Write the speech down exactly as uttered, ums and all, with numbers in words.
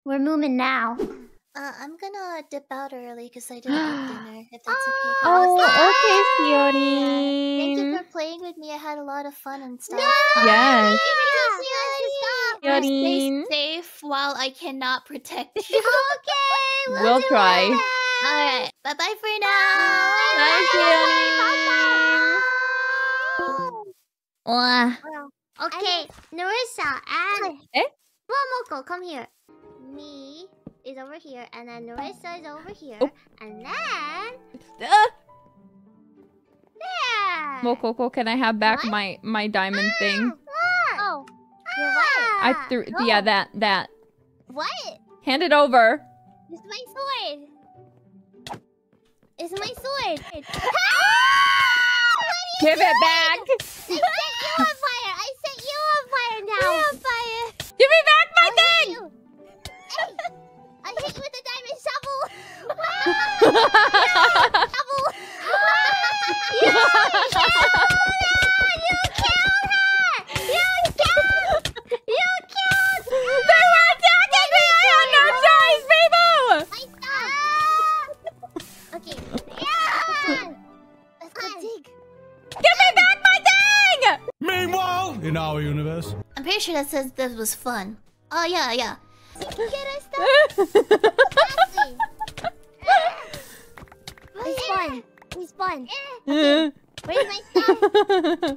We're moving now. Uh, I'm gonna dip out early because I didn't eat dinner, if that's okay. Oh, okay, Yeah. Shiorin. Thank you for playing with me. I had a lot of fun and stuff. No! Yes. Yeah. Stay Shiorin. safe while I cannot protect you. Okay, we'll, We'll do try. it. Alright, bye bye for now. Bye, Shiorin. Mwah. Okay, Narissa and Eh? Momoko, come here. Me is over here, and then Narissa is over here, Oh. and then Uh, there. Mokoko, can I have back What? my my diamond thing? What? Oh, you're what? I threw. no. Yeah, that that. What? Hand it over. It's my sword. It's my sword. Give it back. I set you on fire. I set you on fire now. You're on fire. Give me back my I'll hit thing. you. Hey, I hit you with the diamond shovel. Shovel. You killed her! You killed her! You killed! You killed! They were attacking me. I had no choice, people. I stopped. Okay. Yeah. Let's go dig. Give me back my thing. Meanwhile, in our universe. I'm pretty sure that says this was fun. Oh, yeah, yeah. Get us stuff. It's fun. It's fun. Uh, Where's my stuff?